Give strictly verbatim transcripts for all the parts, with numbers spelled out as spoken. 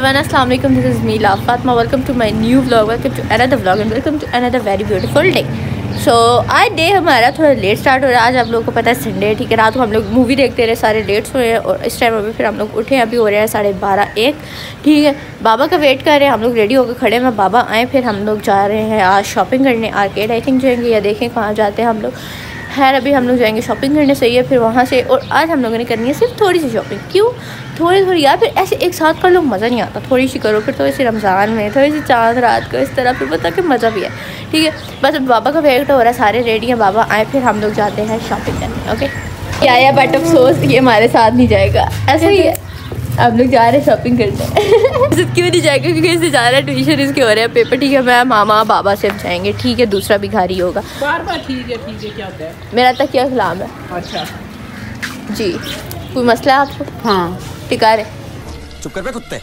Everyone, अस्सलाम वालेकुम, this is me Fatima. Welcome to my new vlog, welcome to another vlog and welcome to another very beautiful day. So आज day हमारा थोड़ा let start हो रहा है। आज आप लोगों को पता है संडे है, ठीक है। रात को हम लोग मूवी देखते रहे, सारे लेट्स हुए हैं और इस टाइम अभी फिर हम लोग उठे हैं, अभी हो रहे हैं साढ़े बारह एक, ठीक है। बाबा का वेट कर रहे हैं, हम लोग रेडी होकर खड़े हैं। बाबा आए, फिर हम लोग जा रहे हैं आज शॉपिंग करने, आर्केड आई थिंक जाएंगे या देखें कहाँ जाते हैं हम लोग। खैर अभी हम लोग जाएंगे शॉपिंग करने, सही है। फिर वहाँ से, और आज हम लोगों ने करनी है सिर्फ थोड़ी सी शॉपिंग। क्यों थोड़ी थोड़ी यार, फिर ऐसे एक साथ कर लो मज़ा नहीं आता। थोड़ी सी करो, फिर थोड़ी सी रमज़ान में, थोड़ी सी चांद रात को, इस तरह फिर बता के मज़ा भी है, ठीक है। बस अब बाबा का वेट हो रहा है, सारे रेडी हैं, बाबा आए फिर हम लोग जाते हैं शॉपिंग करने। ओके क्या है, बट अफसोस ये हमारे साथ नहीं जाएगा, ऐसा ही है। हम लोग जा रहे हैं शॉपिंग करने। क्यों नहीं जाएगा, क्योंकि इससे जा रहा है ट्यूशन, इसके हो रहे हैं पेपर, ठीक है। मैं मामा बाबा सिर्फ जाएंगे, ठीक है। दूसरा भिखारी होगा बार बार, ठीक है ठीक है। क्या होता है? मेरा तक क्या खिलाम है। अच्छा जी, कोई मसला है आपको? हाँ टिका रहे, चुप कर बे कुत्ते।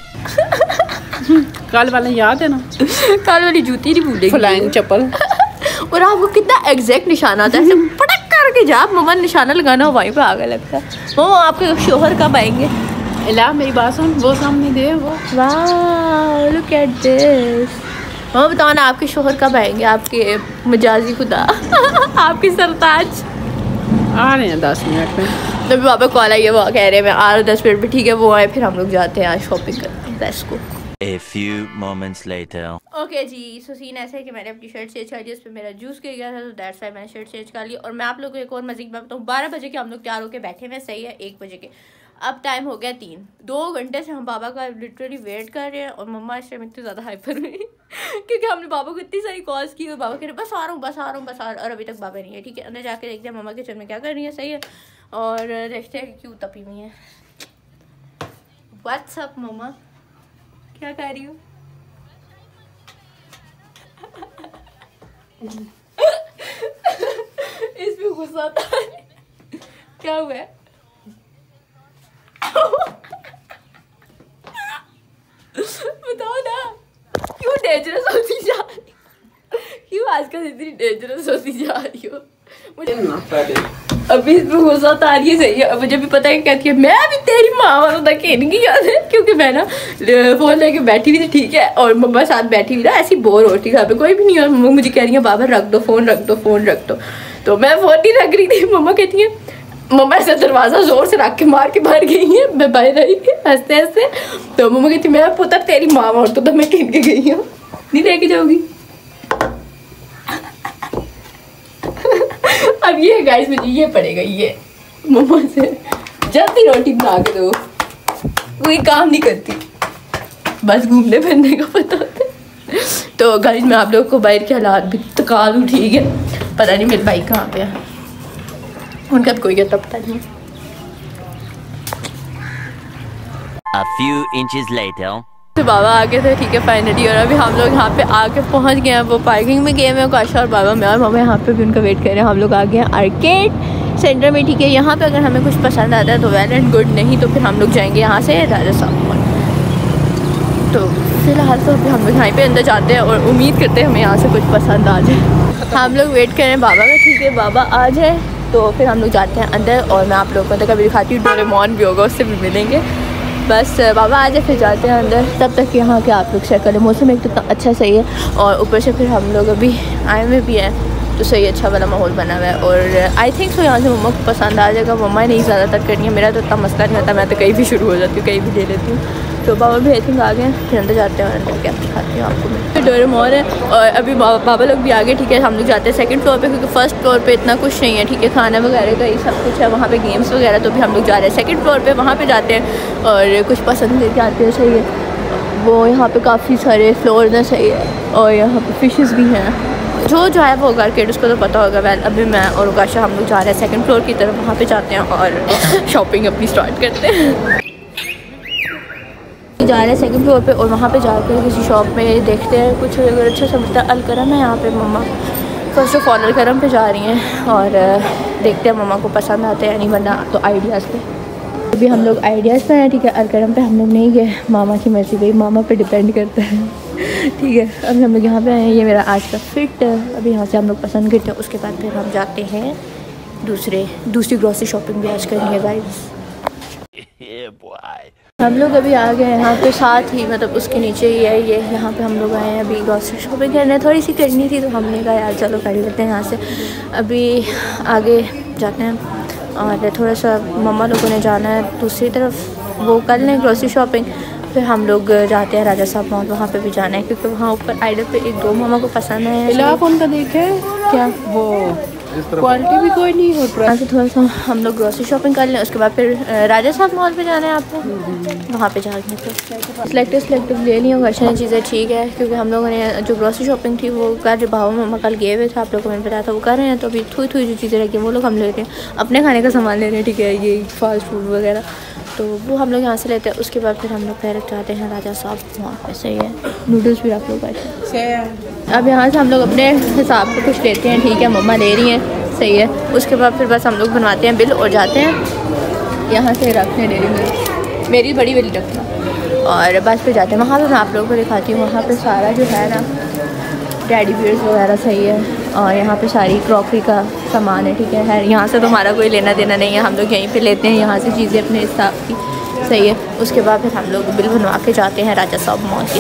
कल वाला याद है ना? कल वाली जूती नहीं भूलेगी, फ्लाइंग चप्पल। और आपको कितना एग्जैक्ट निशाना आता है, ऐसे पटक करके जब मम्मा निशाना लगाना हो वहीं पे आगे लगता है। वो आपके शोहर कब आएंगे? इला मेरी बात सुन, वो सामने दे वो। वाह लुक एट दिस। मम्मा बताओ ना, आपके शोहर कब आएंगे, आपके मजाजी खुदा आपकी सरताज? आ रहे हैं दस मिनट में। तभी पापा कॉल आई है, वो कह रहे हैं मैं आ रहा हूँ दस मिनट में, ठीक है। वो आए फिर हम लोग जाते हैं आज शॉपिंग करने। Let's go. A few moments later. Okay जी, सो सीन ऐसा है कि मैंने अपनी शर्ट चेंज कर ली, उस पर मेरा जूस गिर गया था, तो दैट्स व्हाई मैंने शर्ट चेंज कर ली। और मैं आप लोगों को एक और मज़े की बात बताऊँ, बारह बजे के हम लोग तैयार होकर बैठे हुए, सही है। एक बजे के अब टाइम हो गया तीन, दो घंटे से हम बाबा का लिटरली वेट कर रहे हैं। और मम्मा इस टाइम इतनी ज़्यादा हाइपर हुई क्योंकि हमने बाबा को इतनी सारी कॉल्स की और बाबा कह रहे बस आ रहा हूँ बस आ रहा हूँ बस आ रहा हूँ, और अभी तक बाबा नहीं है, ठीक है। अंदर जाके देखते हैं मम्मा किचन में क्या कर रही है, सही है। और देखते हैं क्यों तपी हुई है। व्हाट्सअप मम्मा, क्या कर रही हूँ? इसमें गुस्सा आता है, क्या हुआ है? बताओ ना, क्यों डेंजरस होती जा रही, क्यों आजकल इतनी डेंजरस होती जा रही हो? मुझे अभी इसमें गुस्सा आ रही है, सही है। मुझे भी पता है कहती है मैं अभी तेरी माँ वालों तक इनकी याद है, क्योंकि मैं ना फोन लेके बैठी हुई थी, ठीक है। और मम्मा साथ बैठी हुई ना, ऐसी बोर होती घर पे कोई भी नहीं है। मम्मा मुझे कह रही है बाबा रख दो फोन, रख दो फोन, रख दो। तो मैं फोन नहीं रख रही थी। मम्मा कहती है, मम्मा ऐसा दरवाजा जोर से रख के मार के बाहर गई है, मैं बाहर आई हंसते हंसते। तो मम्मा कहती मैं पुत्र तेरी माँ और तो मैं किन के गई हूँ, नहीं लेके जाऊंगी। अब ये गाइस मुझे ये पड़ेगा, ये मम्मा से जल्दी रोटी बना के दो, कोई काम नहीं करती, बस घूमने फिरने का पता होता है। तो गाइस मैं आप लोगों को बाहर के हालात भी तका दूँ, ठीक है। पता नहीं मेरे भाई कहाँ पे है, उनका भी कोई कहता पता नहीं। A few inches later. तो बाबा आ गए थे, ठीक है फाइनली। और अभी हम लोग यहाँ पे आके पहुँच गए हैं, वो पार्किंग में गए हैं काशा और बाबा मैं और मामा यहाँ पे भी उनका वेट कर रहे हैं। हम लोग आ गए हैं आर्केड सेंटर में, ठीक है। यहाँ पे अगर हमें कुछ पसंद आता है तो वेल एंड गुड, नहीं तो फिर हम लोग जाएंगे यहाँ से राजा साहब मॉल। तो फिलहाल तो अभी हम लोग यहाँ पे अंदर जाते हैं और उम्मीद करते हैं हमें यहाँ से कुछ पसंद आ जाए। हम लोग वेट कर रहे हैं बाबा का, ठीक है। बाबा आ जाए तो फिर हम लोग जाते हैं अंदर, और मैं आप लोगों को अंदर कभी दिखाती हूँ। डोरेमोन भी होगा, उससे भी मिलेंगे। बस बाबा आ जाए फिर जाते हैं अंदर। तब तक यहाँ के आप लोग चेक करें, मौसम एक तो इतना अच्छा सही है, और ऊपर से फिर हम लोग अभी आए हुए भी हैं, तो सही अच्छा वाला माहौल बना हुआ है। और आई थिंक सो यहाँ से मम्मा को पसंद आ जाएगा। मम्मा नहीं ज़्यादातर करनी है, मेरा तो इतना मसला नहीं होता, मैं तो कहीं भी शुरू हो जाती हूँ, कहीं भी ले लेती हूँ। तो बाबा भी आई थिंक आ गए, फिर अंदर जाते हैं और अंदर क्या दिखाती हूँ आपको मैं। फिर डोरेमोन है, और अभी बाबा लोग भी आ गए, ठीक है। हम लोग जाते हैं सेकंड फ्लोर पे, क्योंकि फर्स्ट फ्लोर पे इतना कुछ नहीं है, ठीक है। खाना वगैरह का ये सब कुछ है, वहाँ पे गेम्स वगैरह। तो भी हम लोग जा रहे हैं सेकंड फ्लोर पे, वहाँ पे जाते हैं और कुछ पसंद लेके आते हैं, सही है। वो यहाँ पे काफ़ी सारे फ्लोर हैं, सही है। और यहाँ पे फिशेस भी हैं, जो जो है वो आर्केड उसको तो पता होगा। वैल अभी मैं और उकाशा हम लोग जा रहे हैं सेकंड फ्लोर की तरफ, वहाँ पे जाते हैं और शॉपिंग अपनी स्टार्ट करते हैं। जा रहे हैं सेकंड फ्लोर पे, और वहाँ पे जाकर किसी शॉप में देखते हैं कुछ अगर अच्छा समझता है। अलकरम है यहाँ पे, mama first of all Alkaram पे जा रही हैं, और देखते हैं मम्मा को पसंद आते हैं नहीं, वरना तो आइडियाज़ पे। अभी हम लोग आइडियाज़ पे हैं, ठीक है। अलकरम पे हम लोग नहीं गए, मामा की मर्ज़ी भाई, मामा पे डिपेंड करता है, ठीक है। अभी हम लोग यहाँ पे आए हैं, ये मेरा आज का फिट। अभी यहाँ से हम लोग पसंद करते हैं, उसके बाद फिर हम जाते हैं दूसरे दूसरी ग्रॉसरी शॉपिंग भी आज करनी है गाइस। हम लोग अभी आ गए यहाँ पे, साथ ही मतलब उसके नीचे ही है ये, यहाँ पे हम लोग आए हैं अभी ग्रॉसरी शॉपिंग करने। थोड़ी सी करनी थी तो हमने कहा यार चलो कर लेते हैं यहाँ से। अभी आगे जाते हैं और थोड़ा सा मम्मा लोगों ने जाना है दूसरी तरफ, वो कर लें ग्रॉसरी शॉपिंग। फिर हम लोग जाते हैं राजा साहब मॉल, वहाँ पे भी जाना है क्योंकि वहाँ ऊपर आइडल पे एक दो मामा को पसंद है। इलाफ उनका देखे क्या वो क्वालिटी भी कोई नहीं हो रहा है। थोड़ा सा हम लोग ग्रॉसरी शॉपिंग कर लें, उसके बाद फिर राजा साहब मॉल पे जाना है आपको, वहाँ पे जाके फिर सिलेक्टिव सिलेक्टिव ले लिया वर्षा ने चीज़ें, ठीक है। क्योंकि हम लोगों ने जो ग्रॉसरी शॉपिंग थी वो कर, भाव मम्मा कल गए हुए थे, आप लोगों को मैंने बताया था वो कर रहे हैं। तो अभी थोड़ी थोड़ी जो चीज़ें रखी हैं वो लोग हम ले रहे हैं, अपने खाने का सामान ले रहे हैं, ठीक है, ये फास्ट फूड वगैरह, तो वो हम लोग यहाँ से लेते हैं। उसके बाद फिर हम लोग फिर जाते हैं राजा साहब वहाँ पे, सही है। नूडल्स भी आप लोग आते हैं। अब यहाँ से हम लोग अपने हिसाब से कुछ लेते हैं, ठीक है, मम्मा ले रही हैं, सही है। उसके बाद फिर बस हम लोग बनवाते हैं बिल और जाते हैं यहाँ से रखने डेली में, मेरी बड़ी बड़ी रखना, और बस फिर जाते हैं वहाँ पर। मैं आप लोगों को दिखाती हूँ वहाँ पे सारा जो है ना डैडी बियर्स वगैरह, सही है। और यहाँ पे सारी क्रॉकरी का सामान है, ठीक है है यहाँ से तो हमारा कोई लेना देना नहीं है, हम लोग यहीं पे लेते हैं यहाँ से चीज़ें अपने हिसाब की, सही है। उसके बाद फिर हम लोग बिल बनवा के जाते हैं राजा साहब मॉल की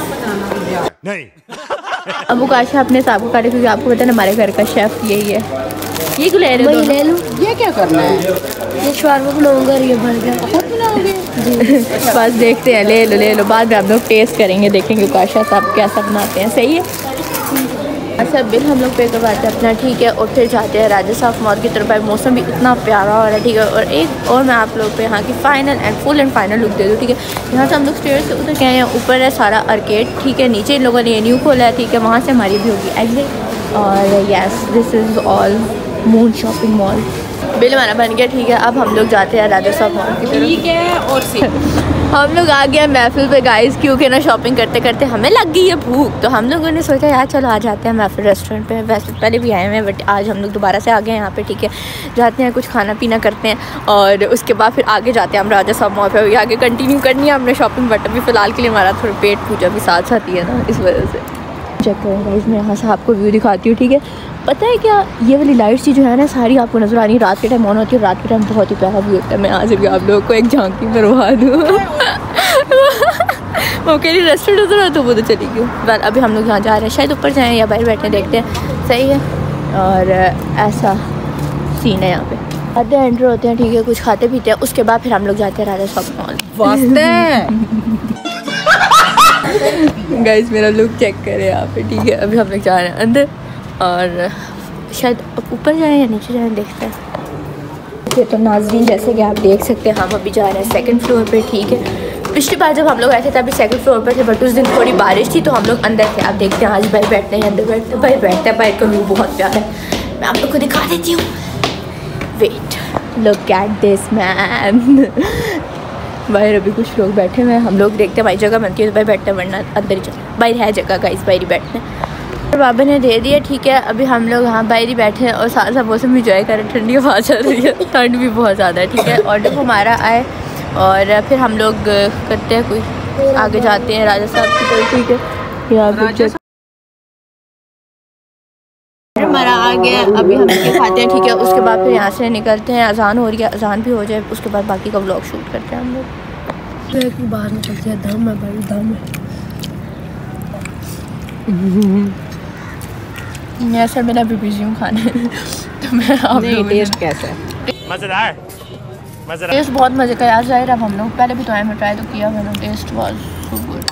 तरफ। नहीं अब वो काशा अपने हिसाब को काटे, क्योंकि आपको पता है हमारे घर का शेफ़ यही है। ये क्यों ले रहे हो? ले लो। ये क्या करना है? ये शवारमा बनाऊंगा, ये भर गया खुद बनाओगे जी। बस देखते हैं, ले लो ले लो, बाद में आप लोग टेस्ट करेंगे, देखेंगे काशा साहब कैसा बनाते हैं, सही है। अच्छा बिल हम लोग पे करवाते हैं अपना, ठीक है। और फिर जाते हैं राजा साहब मॉल की तरफ। मौसम भी इतना प्यारा हो रहा है, ठीक है। और एक और मैं आप लोग पे यहाँ की final and full and final look दे दूँ, ठीक है। यहाँ से हम लोग स्टेयर से उतर के आए हैं, ऊपर है सारा आर्केड, ठीक है। नीचे इन लोगों ने ये न्यू खोला है, ठीक है, वहाँ से हमारी भी होगी एग्जिट। और yes this is all moon shopping mall. Bill हमारा बन गया, ठीक है। अब हम लोग जाते हैं राजा साहब मॉल की तरफ, ठीक है। और सी हम लोग आ गए महफिल पे गाइस, क्योंकि ना शॉपिंग करते करते हमें लग गई है भूख, तो हम लोगों ने सोचा यार चलो आ जाते हैं महफिल रेस्टोरेंट पे। वैसे पहले भी आए हुए हैं बट आज हम लोग दोबारा से आ गए हैं यहाँ पे, ठीक है। जाते हैं कुछ खाना पीना करते हैं और उसके बाद फिर आगे जाते हैं हम राजा साहब मॉल पे, आगे कंटिन्यू करनी है हमने शॉपिंग। बट अभी फ़िलहाल के लिए हमारा थोड़ा पेट पूजा भी साथ साथ ही है ना, इस वजह से। चेक करें गाइस, मैं यहाँ से आपको व्यू दिखाती हूँ, ठीक है। पता है क्या, ये वाली लाइट्स जो है ना सारी आपको नज़र आ रही है, रात के टाइम ऑन होती है, रात के टाइम बहुत ही प्यारा व्यू होता है। मैं आज भी आप लोगों को एक झांकी करवा दूँ। वो कह रही रेस्टोरेंट उधर तो वो तो चली गई। बस अभी हम लोग यहाँ जा रहे हैं, शायद ऊपर जाएँ या बाहर बैठे देखते हैं, सही है। और ऐसा सीन है यहाँ पे, आते हैं एंटर होते हैं, ठीक है, कुछ खाते पीते हैं। उसके बाद फिर हम लोग जाते हैं राजा साहब मॉल। गाइस मेरा लुक चेक करें यहाँ पे, ठीक है। अभी हम लोग जा रहे हैं अंदर और शायद ऊपर जाएं या नीचे जाएं, देखते हैं। ये तो नाज़रीन जैसे कि आप देख सकते हैं हम अभी जा रहे हैं सेकंड फ्लोर पे, ठीक है। पिछली बार जब हम लोग आए थे तभी सेकंड फ्लोर पर थे, बट उस दिन थोड़ी बारिश थी तो हम लोग अंदर थे। आप देखते हैं आज भाई बैठते हैं, अंदर बैठते हैं, भाई बैठते हैं, बाहर का व्यू बहुत प्यारा है, मैं आप लोग को दिखा देती हूँ। Wait, look at this man. बाहर अभी कुछ लोग बैठे हुए हैं, हम लोग देखते हैं भाई जगह बनती है तो भाई बैठते हैं, वरना अंदर ही चलते। बाहर है जगह गाइस, बाहर ही बैठते हैं। तो बाबा ने दे दिया, ठीक है। अभी हम लोग यहाँ बाहर ही बैठे हैं और साथ साथ मौसम इंजॉय कर रहे हैं, ठंडी हवा चल रही है, ठंड भी बहुत ज़्यादा है, ठीक है। ऑर्डर हमारा आए और फिर हम लोग करते हैं, कोई आगे जाते हैं राजा साहब की तरफ, ठीक है। यहाँ हमारा आ गया, अभी हम ये खाते हैं, ठीक है। उसके बाद फिर यहाँ से निकलते हैं, अजान हो रही है, अजान भी हो जाए उसके बाद बाकी का व्लॉग शूट करते हैं हम लोग। तो एक बाहर निकलते हैं, दम है भाई, दम है। मैं सर मेरा भी बिजी हूँ खाने तो मैं आप लोगों टेस्ट कैसा है? मजेदार मजेदार टेस्ट बहुत मज़े का यार, ज़ाहिर अब हम लोग पहले भी तो आए, मैं ट्राई तो किया मैंने, टेस्ट वाज सो गुड।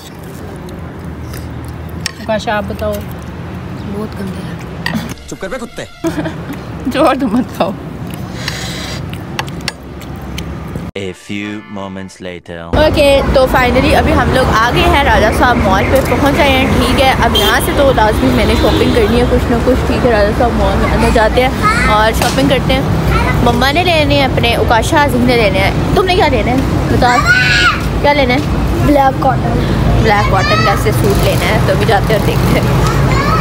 काशा आप बताओ। बहुत गंदे हैं। चुप कर बे कुत्ते। जोर तो मत खाओ। A few moments later. Okay okay, तो फाइनली अभी हम लोग आ गए हैं राजा साहब मॉल पे, पहुंच गए हैं, ठीक है। अब यहाँ से तो लाजमी मैंने शॉपिंग करनी है कुछ ना कुछ, ठीक है। राजा साहब मॉल में अंदर जाते हैं और शॉपिंग करते हैं। मम्मा ने लेने हैं अपने, उकाशा आज़िम ने लेने हैं। तुमने क्या लेना है बता, क्या लेना है? ब्लैक कॉटन, ब्लैक कॉटन का ऐसे सूट लेना है, तो अभी जाते हैं और देखते हैं।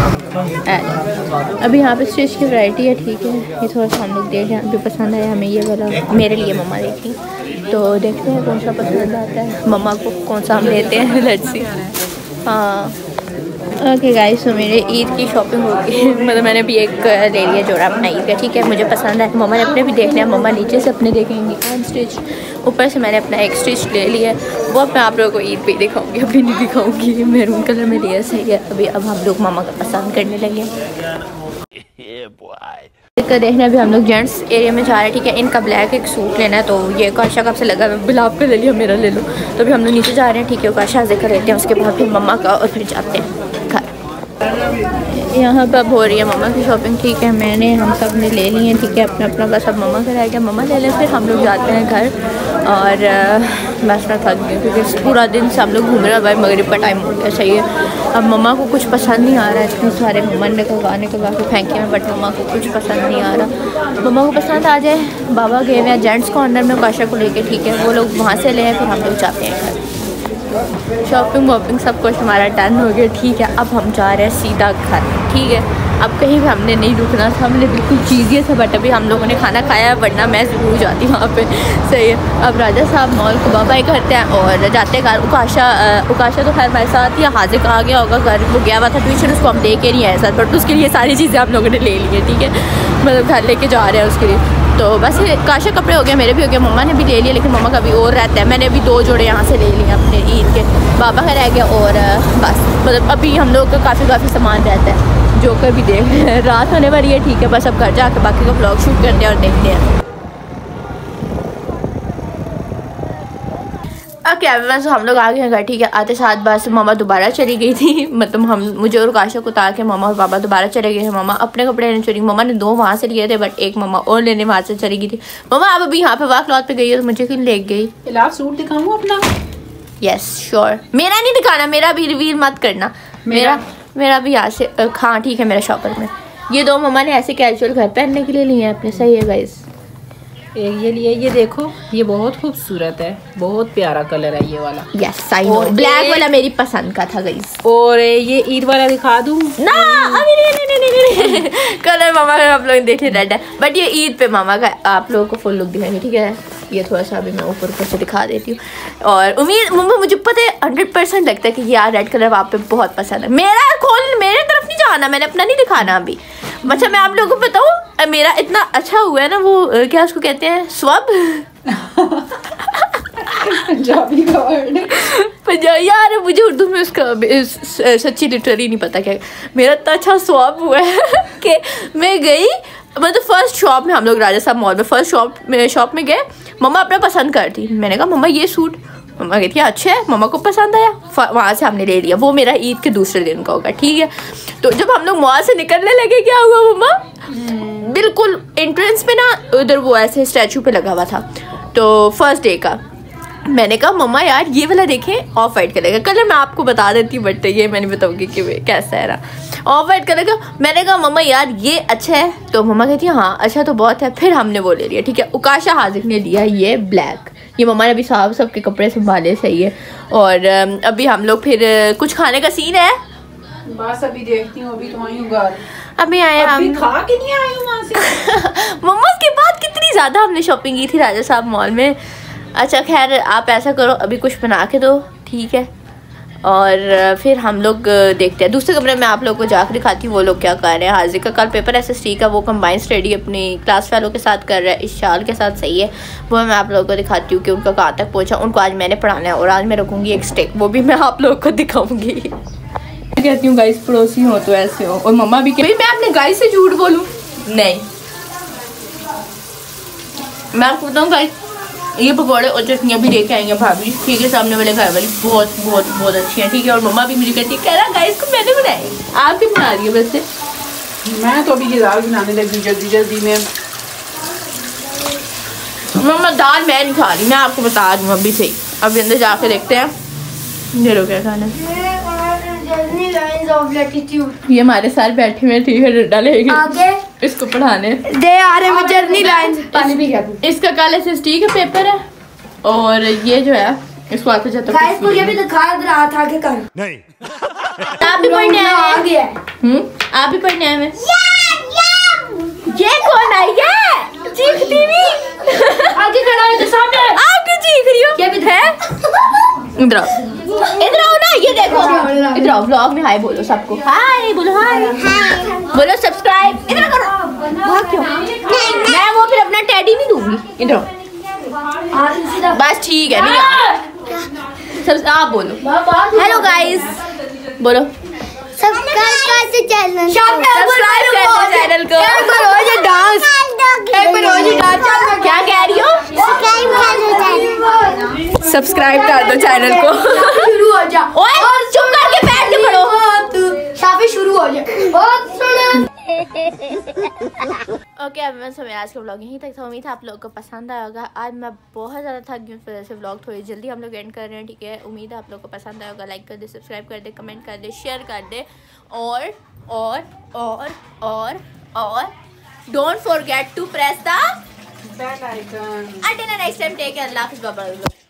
अभी यहाँ पे स्टिच की वैरायटी है, ठीक है। ये थोड़ा सा हम लोग देख रहे हैं, अभी पसंद आया हमें ये वाला, मेरे लिए मम्मा देखी, तो देखते हैं कौन सा पसंद आता है, मम्मा को कौन सा हम लेते हैं। Let's see. हाँ ओके गाइस, तो मेरे ईद की शॉपिंग हो गई। मतलब मैंने भी एक ले लिया जोड़ा अपना ईद का, ठीक है। मुझे पसंद है, मम्मा ने अपने भी देखने हैं, मम्मा नीचे से अपने देखेंगी अनस्टिच, ऊपर से मैंने अपना एक स्टिच ले लिया। वो मैं आप लोगों को ईद पे दिखाऊंगी, अभी नहीं दिखाऊंगी। मैरून कलर में लिया सही है। अभी अब हम लोग मामा का पसंद करने लगे। इसका देखना भी हम लोग जेंट्स एरिया में जा रहे हैं, ठीक है। इनका ब्लैक एक सूट लेना है, तो ये काशा कब से लगा है, गुलाब का ले लिया, मेरा ले लो। तो अभी हम लोग नीचे जा रहे हैं, ठीक है। काशा से कर लेते हैं, उसके बाद फिर मम्मा का, और फिर जाते हैं घर। यहाँ पर अब हो रही है मम्मा की शॉपिंग, ठीक है। मैंने हम सब ने ले लिए हैं, ठीक है, अपना अपना। बस अब मम्मा का रह गया, मम्मा ले लें, फिर हम लोग जाते हैं घर। और बस मैं थक गई क्योंकि पूरा दिन से हम लोग घूम रहे हैं। भाई मगरिब का टाइम हो गया, सही है। अब मम्मा को कुछ पसंद नहीं आ रहा है, इतने सारे मम्मा ने करवाने के बाद फेंके हैं, बट मम्मा को कुछ पसंद नहीं आ रहा। मम्मा को पसंद आ जाए। बाबा गए हुए हैं जेंट्स कॉर्नर में काशा को लेके, ठीक है। वो लोग वहाँ से ले आए, फिर हम लोग जाते हैं घर। शॉपिंग वॉपिंग सब कुछ हमारा डन हो गया, ठीक है। अब हम जा रहे हैं सीधा घर, ठीक है। अब कहीं भी हमने नहीं रुकना था, हमने बिल्कुल चीज़िए था, बट अभी हम लोगों ने खाना खाया, वरना मैं ज़रूर जाती वहाँ पे, सही है। अब राजा साहब मॉल को बाबा ही करते हैं और जाते हैं घर। उकाशा उकाशा तो खैर हमारे साथ ही, हाजिर कहा गया होगा घर, वो गया हुआ था ट्यूशन, उसको हम दे के नहीं आए साथ, बट उसके लिए सारी चीज़ें हम लोगों ने ले ली है, ठीक है। मतलब घर लेके जा रहे हैं उसके लिए। तो बस काशा कपड़े हो गए, मेरे भी हो गए, मम्मा ने भी ले लिया, लेकिन मम्मा का भी और रहता है। मैंने अभी दो जोड़े यहाँ से ले लिए अपने ईद के, बाबा का रह गया। और बस मतलब अभी हम लोग का काफ़ी काफ़ी सामान रहता है, जो कर भी देख रहे हैं। रात होने वाली है, ठीक है। बस अब घर जाकर बाकी का व्लॉग शूट करते हैं और देखते हैं। ओके एवरीवन, हम लोग आ गए हैं घर, ठीक है। आते साथ बस मम्मा दोबारा चली गई थी, मतलब हम मुझे और काशा को उतार के मम्मा और पापा दोबारा चले गए हैं। मम्मा अपने कपड़े लेने चली, मम्मा ने दो वहाँ से लिए थे, बट एक मम्मा और लेने वहाँ से चली गई थी। मम्मा आप अभी यहाँ पे वाक क्लॉथ पे गई है, तो मुझे क्यों ले गई? फिलहाल सूट दिखाऊँ अपना? Yes sure. मेरा नहीं दिखाना, मेरा भी रिवील मत करना। मेरा मेरा भी यहाँ से, हाँ ठीक है, मेरा शॉपर में। ये दो मम्मा ने ऐसे कैजुअल घर पहनने के लिए लिए हैं अपने, सही है गाइस। ये लिए, ये देखो, ये बहुत खूबसूरत है, बहुत प्यारा कलर है ये वाला। यस आई नो, ब्लैक वाला मेरी पसंद का था गाइस। और ये ईद वाला दिखा दूं ना? अभी नहीं नहीं नहीं नहीं, नहीं। कलर मामा का आप लोग देखे रेड है, बट ये ईद पे मामा का आप लोगों को फुल लुक दिखाएंगे, ठीक है। ये थोड़ा सा अभी मैं ऊपर ऊपर से दिखा देती हूँ। और उम्मीद मम्मा, मुझे पता है हंड्रेड परसेंट लगता है कि यार रेड कलर आप पे बहुत पसंद है। मेरा खोल, मेरे तरफ नहीं जाना, मैंने अपना नहीं दिखाना अभी। अच्छा मैं आप लोगों को बताऊँ, मेरा इतना अच्छा हुआ है ना, वो क्या उसको कहते हैं, स्वब। पंजाबी का वर्ड है यार, मुझे उर्दू में उसका सच्ची लिटरली नहीं पता क्या। मेरा इतना अच्छा स्वब हुआ है कि मैं गई, मतलब फर्स्ट शॉप में, हम लोग राजा साहब मॉल में फर्स्ट शॉप में शॉप में गए। मम्मा अपना पसंद करती, मैंने कहा मम्मा ये सूट, मम्मा कहती है अच्छा है, मम्मा को पसंद आया, वहाँ से हमने ले लिया। वो मेरा ईद के दूसरे दिन का होगा, ठीक है। तो जब हम लोग मॉल से निकलने लगे, क्या हुआ मम्मा, बिल्कुल एंट्रेंस पे ना उधर वो ऐसे स्टैचू पे लगा हुआ था, तो फर्स्ट डे का। मैंने कहा मम्मा यार ये वाला देखें, ऑफ वाइट कलर का, कलर मैं आपको बता देती हूँ, बट ये मैं नहीं बताऊँगी कि कैसा है ना, ऑफ वाइट कलर का। मैंने कहा मम्मा यार ये अच्छा है, तो मम्मा कहती है हाँ अच्छा तो बहुत है। फिर हमने वो ले लिया, ठीक है। उकाशा हाजिर ने लिया ये ब्लैक, ये मम्मा ने अभी साहब सबके कपड़े संभाले, सही है। और अभी हम लोग फिर कुछ खाने का सीन है, बस अभी देखती हूँ, अभी तो आई हूँ घर, अभी आए हम, खा के नहीं आई हूँ वहाँ से। मम्मा के बाद कितनी ज़्यादा हमने शॉपिंग की थी राजा साहब मॉल में। अच्छा खैर आप ऐसा करो, अभी कुछ बना के दो, ठीक है। और फिर हम लोग देखते हैं दूसरे कमरे में, आप लोग को जाकर दिखाती हूँ वो लोग क्या कर रहे हैं। हाजिर का कल पेपर एस एस टी का, वो कंबाइन स्टडी अपनी क्लास फेलो के साथ कर रहा है, इस शाल के साथ, सही है। वो मैं आप लोगों को दिखाती हूँ कि उनका कहाँ तक पहुँचा। उनको आज मैंने पढ़ाना है और आज मैं रखूँगी एक स्टेक, वो भी मैं आप लोगों को दिखाऊँगी। कहती हूँ गाइस पड़ोसी हो तो ऐसे हो, और मम्मा भी कहती मैं अपने गाइस से झूठ बोलूँ, नहीं मैं आपको बताऊँ गाइस, ये पकौड़े और चटनियाँ भी लेके आएंगे भाभी, ठीक है, सामने वाले घर वाली बहुत बहुत बहुत अच्छी हैं, ठीक है। और मम्मा भी मुझे कहती है कह रहा गाइस को मैंने बनाई, आप भी बना रही है वैसे? मैं तो अभी ये दाल बनाने लगी जल्दी जल्दी में। मम्मा दाल मैं नहीं खा रही, मैं आपको बता दूँ अभी से ही। अभी अंदर जाके देखते हैं ये लोग क्या खाना। ये हमारे साथ बैठे हुए, ठीक है, डंडा लेके इसको पढ़ाने दे आ रहे हैं जर्नी लाइन। पानी भी क्या, इसका कल एस एस टी का पेपर है, और ये जो है इसको आते जाते मुझे भी दिखा रहा था कि कर नहीं। आप भी पढ़ने आए हैं? हम्म आप भी पढ़ने आए हैं? ये कौन आई है चीखती हुई? आगे खड़ा है तो सामने आप क्यों चीख रही हो? क्या भी है इधर आओ इधर आओ ना, ये देखो इधर आओ, व्लॉग में हाय बोलो सबको, हाय बोलो, हाय बोलो, सब्सक्राइब इधर करो। भाग क्यों? मैं वो फिर अपना टेडी नहीं दूंगी। इधर आओ बस, ठीक है, नहीं सब आप बोलो हेलो गाइस, बोलो सब्सक्राइब कर दो चैनल, सब्सक्राइब कर दो चैनल को। एक बार हो जाए डांस, एक बार हो जाए डांस। क्या कह रही हो? सब्सक्राइब कर दो चैनल, सब्सक्राइब कर दो चैनल को। शुरू हो जा। ओए चुप करके बैठ के पढ़ो। शाफी शुरू हो जाए। ओके अब मैं समय आज का व्लॉग यहीं तक था। उम्मीद है आप लोगों को पसंद आया होगा। आज मैं बहुत ज़्यादा थक गई, उस वजह से व्लॉग थोड़ी जल्दी हम लोग एंड कर रहे हैं, ठीक है। उम्मीद है आप लोगों को पसंद आया होगा। लाइक कर दे, सब्सक्राइब कर दे, कमेंट कर दे, शेयर कर दे, और और और और और don't forget to press the bell icon. Until next time, take care, अल्लाह हाफिज़, बाय बाय।